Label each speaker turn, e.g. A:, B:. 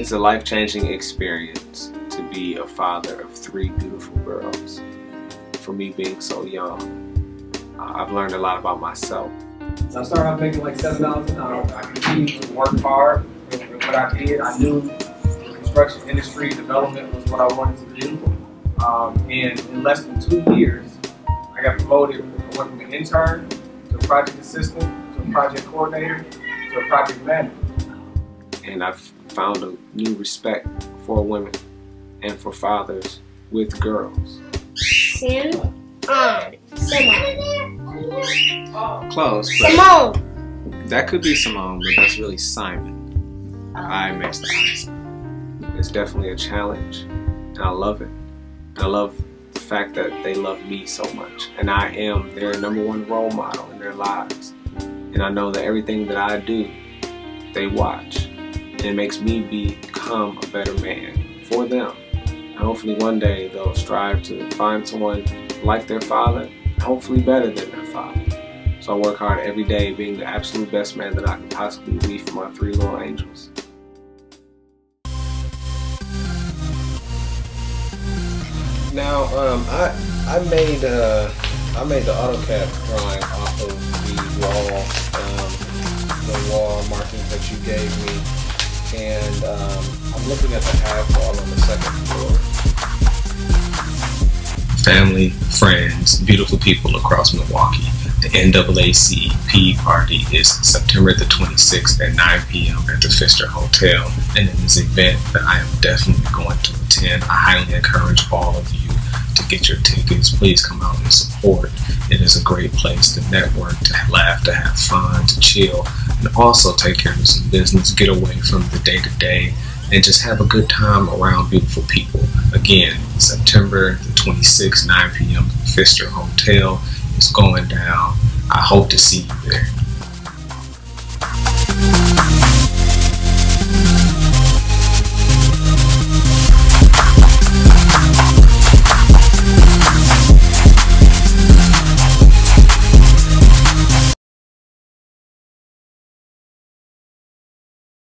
A: It's a life-changing experience to be a father of 3 beautiful girls. For me being so young, I've learned a lot about myself.
B: So I started off making like $7 an hour. I continued to work hard with what I did. I knew the construction industry development was what I wanted to do. And in less than 2 years, I got promoted. I went from an intern to a project assistant, to a project coordinator, to a project manager.
A: And I've found a new respect for women and for fathers with girls.
C: Simone.
A: Close, but
C: Simone.
A: that could be Simone, but that's really Simon. I makes the eyes. It's definitely a challenge, and I love it. I love the fact that they love me so much, and I am their #1 role model in their lives. And I know that everything that I do, they watch, and it makes me become a better man for them. And hopefully one day they'll strive to find someone like their father, hopefully better than their father. So I work hard every day being the absolute best man that I can possibly be for my 3 little angels. Now, I made the AutoCAD drawing off of the wall markings that you gave me, and I'm looking at the half wall on the 2nd floor. Family, friends, beautiful people across Milwaukee. The NAACP party is September the 26th at 9 p.m. at the Pfister Hotel, and it is an event that I am definitely going to attend. I highly encourage all of you to get your tickets. Please come out and support. It is a great place to network, to laugh, to have fun, to chill, and also take care of some business, get away from the day-to-day, and just have a good time around beautiful people. Again, September the 26th, 9 p.m. Pfister Hotel is going down. I hope to see you there.